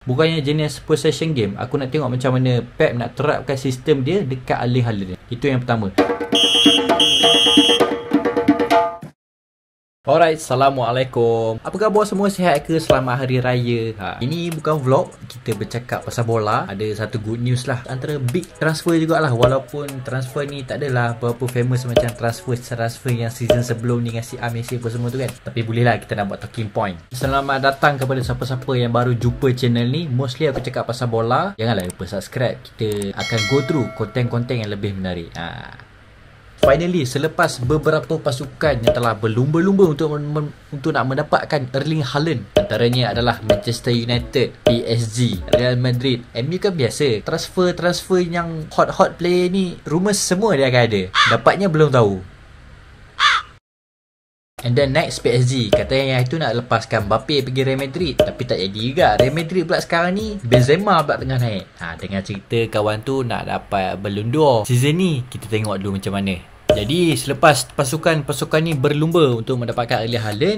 Bukannya jenis possession game. Aku nak tengok macam mana Pep nak terapkan sistem dia dekat Erling Haaland. Itu yang pertama. Alright, Assalamualaikum. Apa khabar semua, sihat ke? Selamat Hari Raya. Ini bukan vlog, kita bercakap pasal bola. Ada satu good news lah, antara big transfer jugalah. Walaupun transfer ni tak adalah berapa famous macam transfer yang season sebelum ni dengan si Messi apa semua tu kan. Tapi bolehlah kita nak buat talking point. Selamat datang kepada siapa-siapa yang baru jumpa channel ni. Mostly aku cakap pasal bola. Janganlah lupa subscribe. Kita akan go through konten-konten yang lebih menarik. Finally, selepas beberapa pasukan yang telah berlumba-lumba untuk nak mendapatkan Erling Haaland, antaranya adalah Manchester United, PSG, Real Madrid, MU kan biasa. Transfer yang hot player ni, rumours semua dia akan ada. Dapatnya belum tahu. And then next PSG, katanya yang itu nak lepaskan Mbappe pergi Real Madrid. Tapi tak jadi juga. Real Madrid pula sekarang ni Benzema pula tengah naik. Dengar cerita kawan tu nak dapat Ballon d'Or season ni. Kita tengok dulu macam mana. Jadi selepas pasukan ni berlumba untuk mendapatkan Erling Haaland,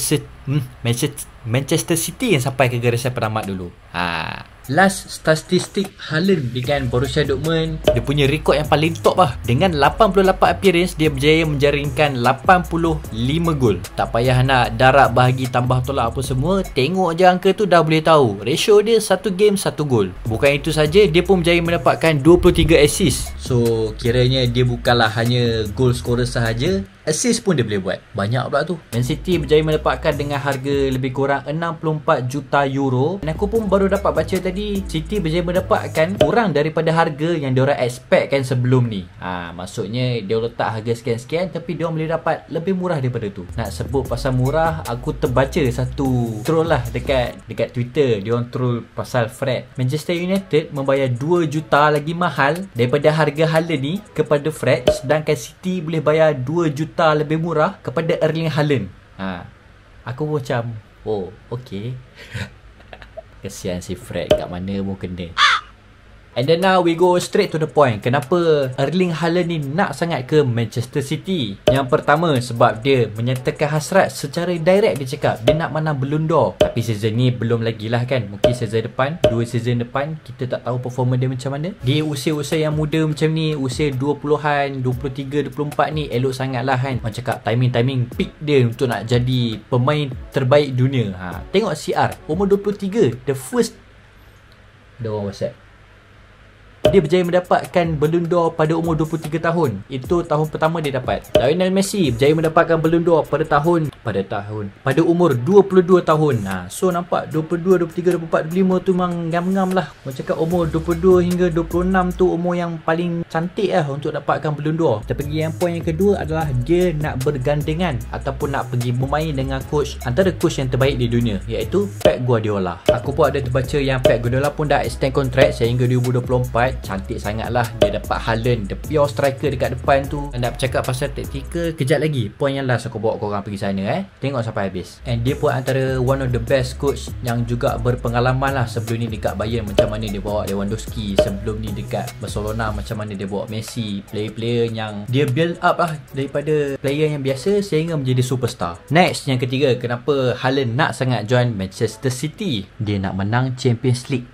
Manchester City yang sampai ke garisan penamat dulu. Last statistik Haaland dengan Borussia Dortmund, dia punya rekod yang paling top lah. Dengan 88 appearance, dia berjaya menjaringkan 85 gol. Tak payah nak darab bahagi tambah tolak apa semua. Tengok je angka tu dah boleh tahu. Ratio dia 1 game 1 gol. Bukan itu saja, dia pun berjaya mendapatkan 23 assist. So kiranya dia bukanlah hanya goal scorer sahaja, assist pun dia boleh buat. Banyak pula tu. Man City berjaya mendapatkan dengan harga lebih kurang 64 juta euro. Dan aku pun baru dapat baca tadi, City berjaya mendapatkan kurang daripada harga yang diorang expectkan sebelum ni. Maksudnya dia letak harga sekian-sekian, tapi diorang boleh dapat lebih murah daripada tu. Nak sebut pasal murah, aku terbaca satu troll lah dekat Twitter. Diorang troll pasal Fred. Manchester United membayar 2 juta lagi mahal daripada harga Haaland ni kepada Fred, sedangkan City boleh bayar 2 juta lebih murah kepada Erling Haaland. Aku pun macam, oh, okay. Kesian si Fred, kat mana pun kena. And then now we go straight to the point. Kenapa Erling Haaland ni nak sangat ke Manchester City? Yang pertama, sebab dia menyatakan hasrat secara direct. Dia cakap dia nak menang Ballon d'Or. Tapi season ni belum lagi lah kan. Mungkin season depan, 2 season depan, kita tak tahu performa dia macam mana. Dia usia-usia yang muda macam ni, usia 20-an, 23, 24 ni, elok sangat lah kan. Orang cakap timing peak dia untuk nak jadi pemain terbaik dunia. Tengok CR, umur 23, the first. Ada orang WhatsApp. Dia berjaya mendapatkan Ballon d'Or pada umur 23 tahun. Itu tahun pertama dia dapat. Lionel Messi berjaya mendapatkan Ballon d'Or pada umur 22 tahun. So nampak 22, 23, 24, 25 tu memang ngam-ngam lah. Orang cakap umur 22 hingga 26 tu umur yang paling cantik lah untuk dapatkan Ballon d'Or. Kita pergi yang poin yang kedua adalah dia nak bergandengan ataupun nak pergi bermain dengan antara coach yang terbaik di dunia, iaitu Pep Guardiola. Aku pun ada terbaca yang Pep Guardiola pun dah extend kontrak sehingga 2024. Cantik sangat lah dia dapat Haaland, the pure striker dekat depan tu. Nak bercakap pasal taktikal, kejap lagi poin yang last aku bawa korang pergi sana. Tengok sampai habis. And dia pun antara one of the best coach yang juga berpengalaman lah. Sebelum ni dekat Bayern macam mana dia bawa Lewandowski, sebelum ni dekat Barcelona macam mana dia bawa Messi. Player-player yang dia build up lah daripada player yang biasa sehingga menjadi superstar. Next, yang ketiga, kenapa Haaland nak sangat join Manchester City? Dia nak menang Champions League.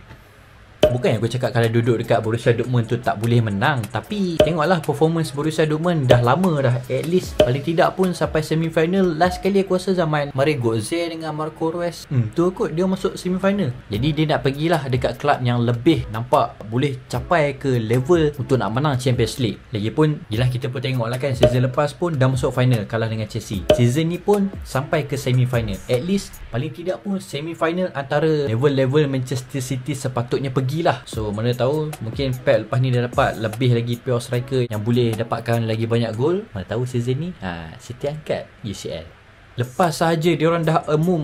Bukan yang aku cakap kalau duduk dekat Borussia Dortmund tu tak boleh menang. Tapi tengoklah performance Borussia Dortmund dah lama dah. At least paling tidak pun sampai semifinal. Last kali aku rasa zaman Mario Götze dengan Marco Reus. Tu kot dia masuk semifinal. Jadi dia nak pergilah dekat klub yang lebih nampak boleh capai ke level untuk nak menang Champions League. Lagipun yelah, kita pun tengok lah kan, season lepas pun dah masuk final kalah dengan Chelsea. Season ni pun sampai ke semifinal. At least paling tidak pun semifinal antara level-level Manchester City sepatutnya pergi lah. So mana tahu mungkin Pep lepas ni dah dapat lebih lagi pure striker yang boleh dapatkan lagi banyak gol. Mana tahu season ni City angkat UCL. Lepas sahaja diorang dah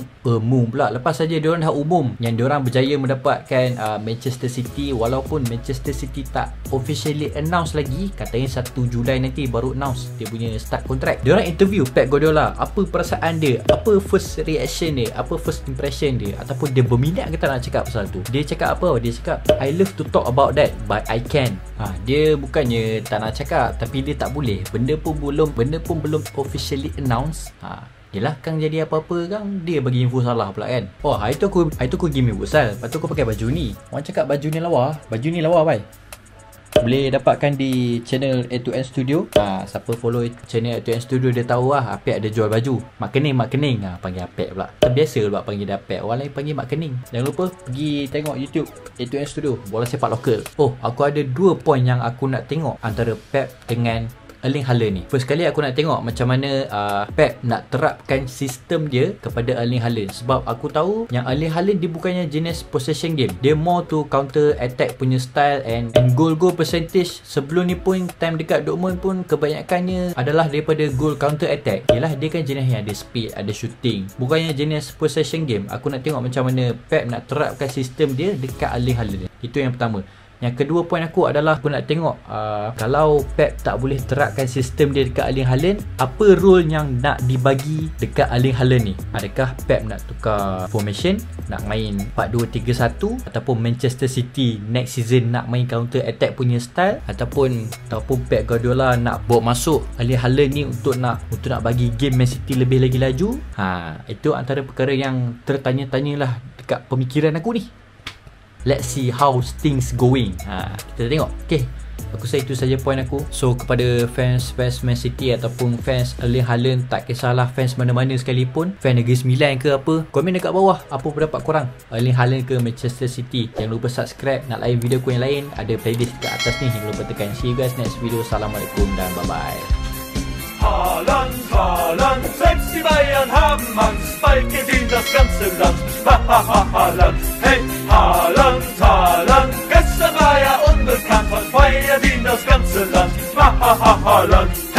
lepas sahaja diorang dah umum yang diorang berjaya mendapatkan Manchester City, walaupun Manchester City tak officially announce lagi. Katanya 1 Julai nanti baru announce dia punya start kontrak. Diorang interview Pep Guardiola, apa perasaan dia, apa first reaction dia, apa first impression dia, ataupun dia berminat ke tak nak cakap pasal tu. Dia cakap apa? Dia cakap, I love to talk about that but I can. Dia bukannya tak nak cakap, tapi dia tak boleh. Benda pun belum officially announce. Yelah, Kang jadi apa-apa Kang, dia bagi info salah pula kan. Oh, hari tu aku game futsal. Lepas tu aku pakai baju ni. Orang cakap baju ni lawa. Baju ni lawa bai. Boleh dapatkan di channel A2N Studio. Siapa follow channel A2N Studio dia tahu lah Apek ada jual baju. Mak Kening. Panggil Apek pula. Biasa pula panggil dia Apek. Orang lain panggil Mak Kening. Jangan lupa pergi tengok YouTube A2N Studio, bola sepak lokal. Oh, aku ada 2 poin yang aku nak tengok antara Pep dengan Erling Haaland ni. First kali aku nak tengok macam mana Pep nak terapkan sistem dia kepada Erling Haaland. Sebab aku tahu yang Erling Haaland dia bukannya jenis possession game. Dia more to counter attack punya style, and goal percentage sebelum ni pun time dekat Dortmund pun kebanyakannya adalah daripada goal counter attack. Yelah, dia kan jenis yang ada speed, ada shooting. Bukannya jenis possession game. Aku nak tengok macam mana Pep nak terapkan sistem dia dekat Erling Haaland. Itu yang pertama. Yang kedua poin aku adalah aku nak tengok kalau Pep tak boleh terapkan sistem dia dekat Erling Haaland, apa role yang nak dibagi dekat Erling Haaland ni. Adakah Pep nak tukar formation, nak main 4-2-3-1, ataupun Manchester City next season nak main counter attack punya style, ataupun Pep Guardiola nak bawa masuk Erling Haaland ni untuk nak bagi game Man City lebih lagi laju. Itu antara perkara yang tertanya-tanyalah dekat pemikiran aku ni. Let's see how things going. Kita tengok. Okay, aku rasa itu saja poin aku. So kepada fans Man City ataupun fans Erling Haaland, tak kisahlah fans mana-mana sekalipun, fan Negeri Sembilan ke apa, komen dekat bawah apa pendapat korang, Erling Haaland ke Manchester City. Jangan lupa subscribe. Nak lain video aku yang lain, ada playlist dekat atas ni. Jangan lupa tekan. See you guys next video. Assalamualaikum dan bye bye. Haaland, selbst die Bayern haben Angst, bald gedient das ganze Land. Haaland, hey, Haaland, gestern war er unbekannt, heute feiert ihn das ganze Land. Haaland.